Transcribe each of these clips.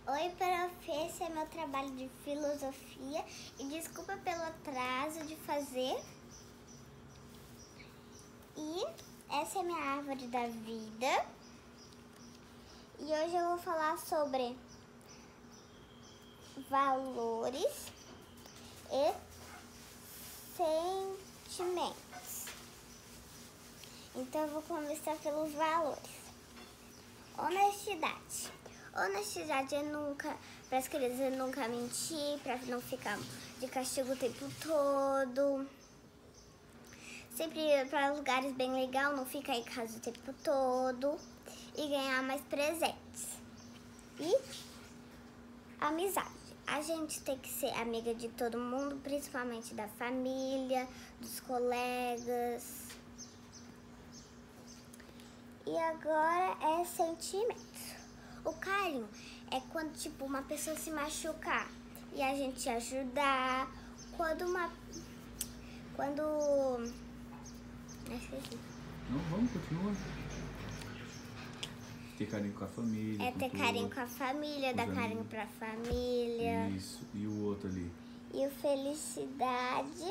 Oi, prof, esse é meu trabalho de filosofia e desculpa pelo atraso de fazer. E essa é minha árvore da vida. E hoje eu vou falar sobre valores e sentimentos. Então eu vou começar pelos valores. Honestidade. Honestidade é nunca, para as crianças é nunca mentir, para não ficar de castigo o tempo todo. Sempre ir para lugares bem legais, não ficar em casa o tempo todo. E ganhar mais presentes. E amizade. A gente tem que ser amiga de todo mundo, principalmente da família, dos colegas. E agora é sentimentos. O carinho é quando, tipo, uma pessoa se machucar e a gente ajudar. Esqueci. Não, vamos, continua. Ter carinho com a família. É ter carinho com a família, dar carinho pra família. Isso, e o outro ali? E o felicidade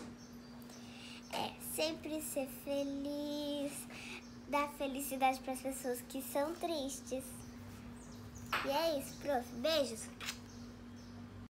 é sempre ser feliz, dar felicidade para as pessoas que são tristes. E é isso, prof. Beijos.